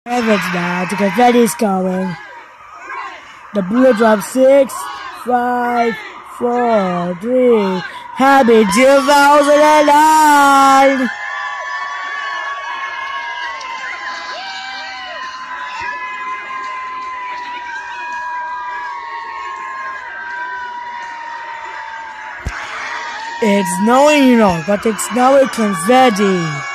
Heavens now, the confetti's coming. The bullet drop 6, 5, 4, 3. Happy 2009! It's snowing, but it's snowing confetti.